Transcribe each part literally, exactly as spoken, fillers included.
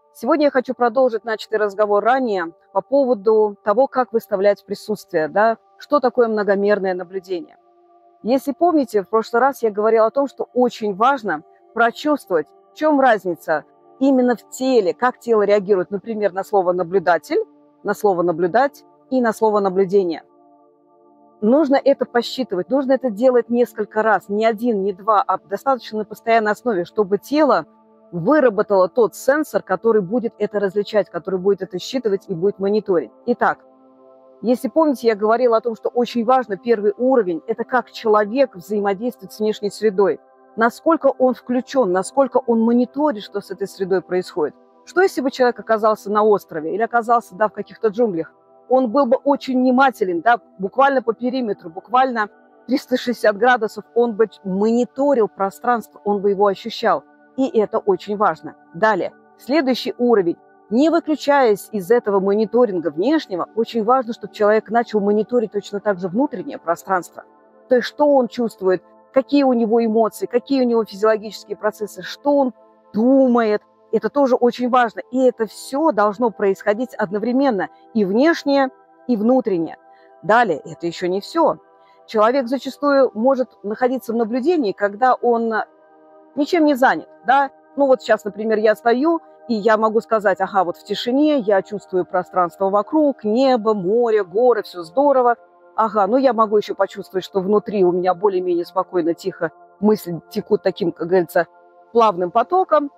Сегодня я хочу продолжить начатый разговор ранее по поводу того, как выставлять присутствие, да, что такое многомерное наблюдение. Если помните, в прошлый раз я говорила о том, что очень важно прочувствовать, в чем разница именно в теле, как тело реагирует, например, на слово «наблюдатель», на слово «наблюдать» и на слово «наблюдение». Нужно это посчитывать, нужно это делать несколько раз, не один, не два, а достаточно на постоянной основе, чтобы тело выработало тот сенсор, который будет это различать, который будет это считывать и будет мониторить. Итак, если помните, я говорила о том, что очень важно первый уровень – это как человек взаимодействует с внешней средой, насколько он включен, насколько он мониторит, что с этой средой происходит. Что если бы человек оказался на острове или оказался, да, в каких-то джунглях? Он был бы очень внимателен, да, буквально по периметру, буквально триста шестьдесят градусов, он бы мониторил пространство, он бы его ощущал. И это очень важно. Далее, следующий уровень. Не выключаясь из этого мониторинга внешнего, очень важно, чтобы человек начал мониторить точно так же внутреннее пространство. То есть, что он чувствует, какие у него эмоции, какие у него физиологические процессы, что он думает. Это тоже очень важно. И это все должно происходить одновременно. И внешнее, и внутреннее. Далее, это еще не все. Человек зачастую может находиться в наблюдении, когда он ничем не занят, да. Ну вот сейчас, например, я стою, и я могу сказать, ага, вот в тишине я чувствую пространство вокруг, небо, море, горы, все здорово. Ага, ну я могу еще почувствовать, что внутри у меня более-менее спокойно, тихо мысли текут таким, как говорится, плавным потоком.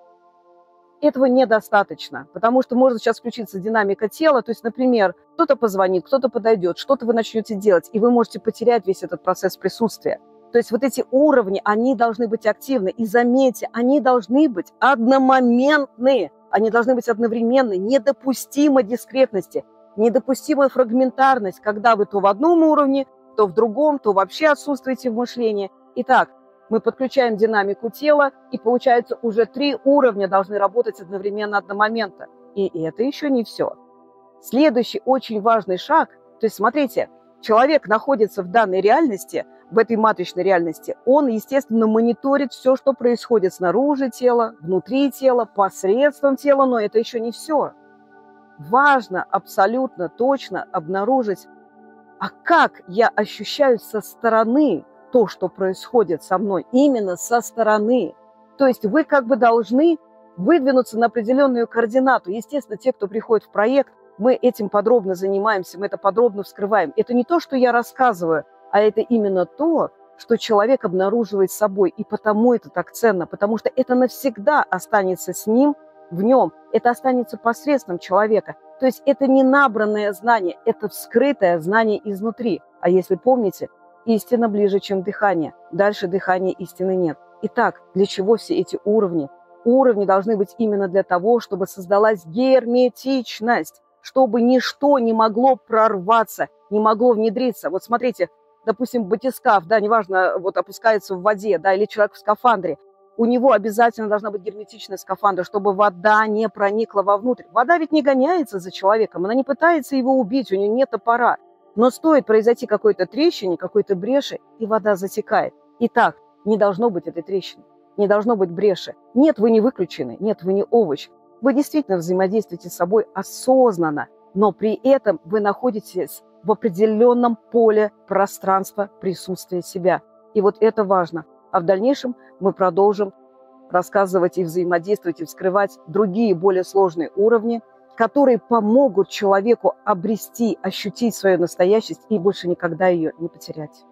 Этого недостаточно, потому что может сейчас включиться динамика тела, то есть, например, кто-то позвонит, кто-то подойдет, что-то вы начнете делать, и вы можете потерять весь этот процесс присутствия. То есть вот эти уровни, они должны быть активны. И заметьте, они должны быть одномоментные, они должны быть одновременные. Недопустимо дискретности, недопустимая фрагментарность, когда вы то в одном уровне, то в другом, то вообще отсутствуете в мышлении. Итак, мы подключаем динамику тела, и получается уже три уровня должны работать одновременно одномоментно. И это еще не все. Следующий очень важный шаг, то есть смотрите, человек находится в данной реальности, в этой матричной реальности, он, естественно, мониторит все, что происходит снаружи тела, внутри тела, посредством тела, но это еще не все. Важно абсолютно точно обнаружить, а как я ощущаю со стороны то, что происходит со мной, именно со стороны. То есть вы как бы должны выдвинуться на определенную координату. Естественно, те, кто приходит в проект, мы этим подробно занимаемся, мы это подробно вскрываем. Это не то, что я рассказываю, а это именно то, что человек обнаруживает собой. И потому это так ценно, потому что это навсегда останется с ним, в нем. Это останется посредством человека. То есть это не набранное знание, это вскрытое знание изнутри. А если помните, истина ближе, чем дыхание. Дальше дыхания истины нет. Итак, для чего все эти уровни? Уровни должны быть именно для того, чтобы создалась герметичность, чтобы ничто не могло прорваться, не могло внедриться. Вот смотрите, допустим, батискаф, да, неважно, вот опускается в воде, да, или человек в скафандре, у него обязательно должна быть герметичность скафандра, чтобы вода не проникла вовнутрь. Вода ведь не гоняется за человеком, она не пытается его убить, у нее нет топора. Но стоит произойти какой-то трещине, какой-то бреши, и вода затекает. Итак, не должно быть этой трещины, не должно быть бреши. Нет, вы не выключены, нет, вы не овощ. Вы действительно взаимодействуете с собой осознанно, но при этом вы находитесь в определенном поле пространства присутствия себя. И вот это важно. А в дальнейшем мы продолжим рассказывать и взаимодействовать, и вскрывать другие более сложные уровни, которые помогут человеку обрести, ощутить свою настоящесть и больше никогда ее не потерять.